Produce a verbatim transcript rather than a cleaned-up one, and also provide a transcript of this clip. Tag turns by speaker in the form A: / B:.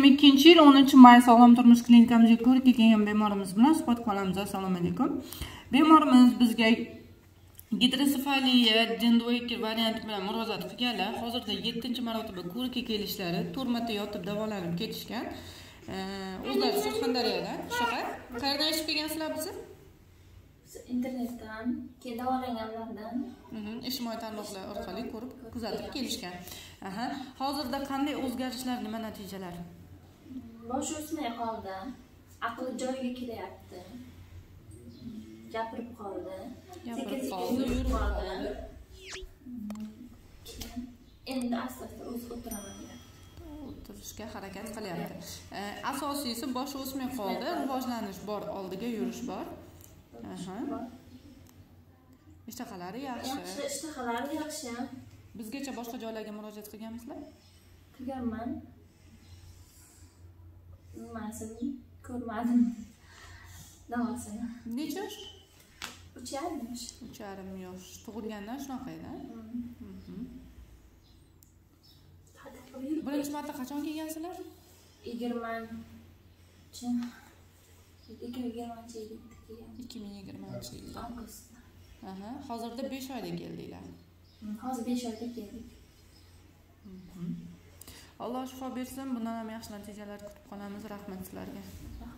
A: yigirma ikkinchi yil o'ninchi may Sog'lom turmush klinikamizga ko'rikka kelgan bemorimiz bilan suhbat qilamiz. Assalomu alaykum. Bemorimiz bizga gidrosefaliya dendoid varianti bilan murojaat qilganlar. Hozirda yettinchi marotaba ko'rikka kelishlari, to'rt marta yotib davolanib ketishgan. O'zlari Surxondaryodan. Shunaqa. Qayerdan eshitib kelgansizlar bizni?
B: Internetdan, keyin davolanganlardan,
A: ijtimoiy tarmoqlar orqali ko'rib, kuzatib kelishgan. Aha. Hozirda qanday o'zgarishlar, nima natijalar?
B: Bosh o'smay qoldi, aqli joyiga kelyapti. Gapirib qoldi,
A: Gapirib qoldi, yurib qoldi.
B: Endi asta-asta o'zi o'tiraman deyapti.
A: O'tirishga harakat qilyapti. Asosiysi bosh o'smay qoldi, rivojlanish bor, oldiga yurish bor. Aha. Ishtaqalari yaxshi.
B: Yaxshi, ishtaqalari yaxshi.
A: Bizgacha boshqa joylarga murojaat qilganmisizlar?
B: Qilganman. Nimasini ko'rmadim. Davosini.
A: Necha yosh?
B: uch yarim yosh.
A: uch yarim yosh. Tug'ilgandan shunaqa edi. Birinchi marta qachon kelgansizlar?
B: yigirmanchi ikki ming yigirmanchi yilda kelgan.
A: ikki ming yigirmanchi yilda.
B: Avgustda.
A: Aha, hozirda besh oyda keldinglar.
B: Hozir besh oyda keldik.
A: Alloh shifo bersin. Bundan ham yaxshi natijalar kutib qolamiz. Rahmat sizlarga.